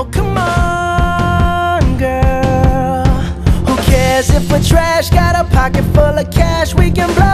Oh, come on, girl. Who cares if we're trash? Got a pocket full of cash, we can blow